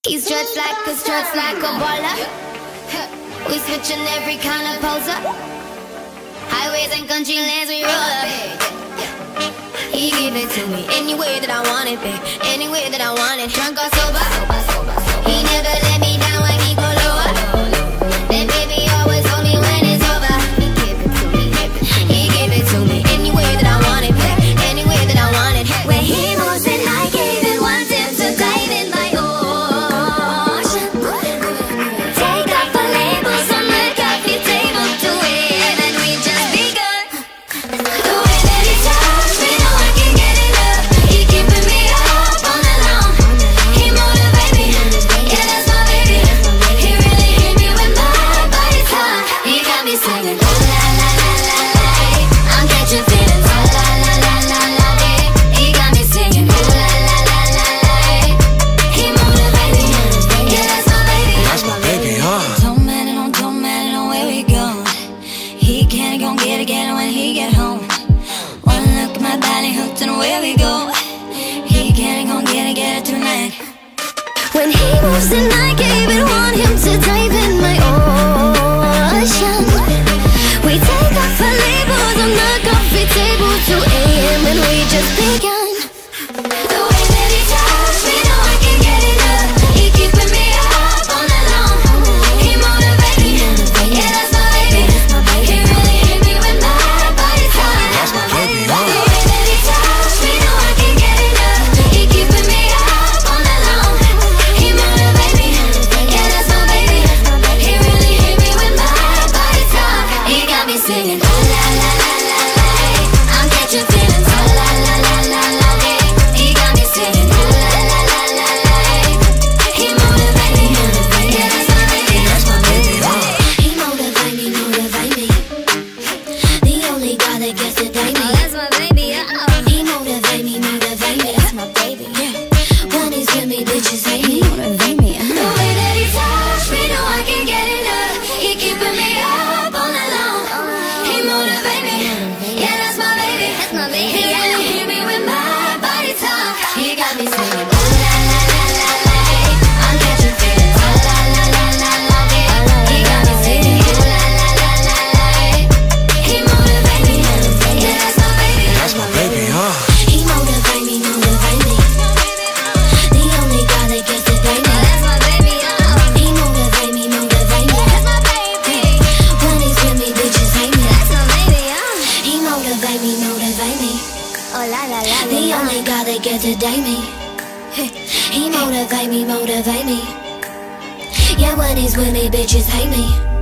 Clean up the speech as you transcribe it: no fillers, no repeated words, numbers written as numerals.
He struts like a baller. We switching every kind of poser. Highways and country lands we roll up. He give it to me any way that I want it, babe. Any way that I want it. Drunk or sober, he never let me down when he go lower. Then baby always hold me when it's over. He give it to me, he give it to me any way that I want it, babe. Any way that I want it. When he moves and I gave it, want him to dive in my ocean. Take off the labels on the coffee table to it, and we just begun. The way that he touched me, know I can get enough. He keeping me up all night long. He motivate me, yeah, that's my baby. He really hit me with my body talk. He got me singing la la la la la la. I'm catching feelings la la la la la la. He got me singing la la la la la la. He motivate me, yeah, that's my baby. That's my baby, huh? Don't matter where we go. He can't gon' get it when he get home. One look at my body hooked and away we go. He can't gon' get it tonight. When he moves and I gave it, want him to dive in my ocean. We take off our labels on the coffee table 2 AM and we just begun. The way that he touched me, know I can get enough. He keeping me up all night long. He motivate me, yeah, that's my baby. He really hit me with my body talk. That's my baby, The huh? way that he touched me, know I can get enough. He keeping me up all night long. He motivate me, yeah, that's my baby. He really hit me with my body talk. He got me singing la la la la la la. I'm catching feelings la la la la la la. He got me singing la la la la la la. He motivate me, yeah, that's my baby. That's my baby, huh? He motivate me, motivate me. The only guy that gets to date me. Oh, that's my baby, oh. He motivate me, motivate me. That's my baby, yeah. When he's with me, bitches hate me. Motivate me, The way that he touched me, know I can get enough. He keeping me up all night long. He motivate me, yeah, that's my baby. That's my baby. He really hit me with my body talk. He got me singing la la la la la la. I'm catching feelings la la la la la la. He got me singing la la la la la. He motivate me, yeah, that's my baby. That's my baby, huh? He motivate me, motivate me. The only guy that gets to date me. That's my baby, oh. He motivate me, motivate me. That's my baby. When he's with me, bitches hate me. That's my baby, oh. He motivate me, motivate me. Oh la la la. The only guy that gets to date me. He motivate me, motivate me. Yeah, when he's with me, bitches hate me.